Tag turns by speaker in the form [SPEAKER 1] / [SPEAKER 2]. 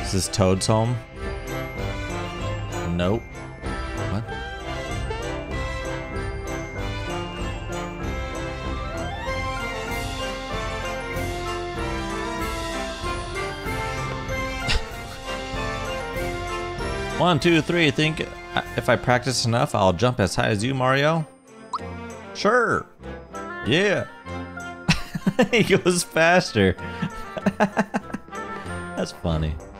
[SPEAKER 1] Is this Toad's home? Nope. What? One, two, three. Think if I practice enough, I'll jump as high as you, Mario? Sure. Yeah. He goes faster. That's funny.